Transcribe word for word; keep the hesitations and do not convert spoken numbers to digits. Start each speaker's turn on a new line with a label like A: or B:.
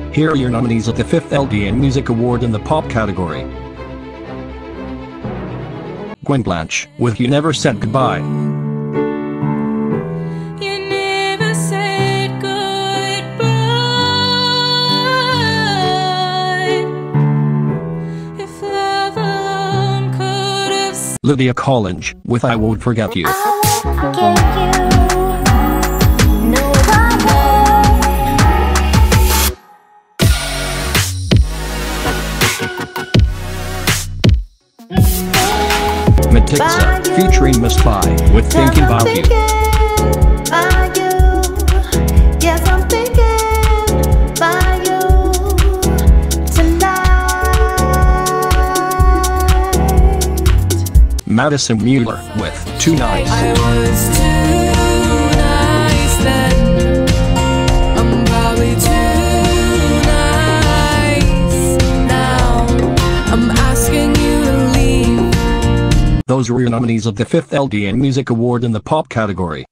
A: Here are your nominees at the fifth L D M Music Award in the pop category. Gwen Blanch, with You Never Said Goodbye. Lydia Collinge, with I Won't Forget You.
B: I won't forget you. No, I won't.
A: MoticTutsa, featuring MissFly, with Thinking About You.
B: About you. Yes, I'm thinking about you tonight.
A: Madison Mueller, with Too Nice.
C: I was too nice then. I'm probably too nice now. I'm asking you to leave.
A: Those were your nominees of the fifth L D M Music Award in the pop category.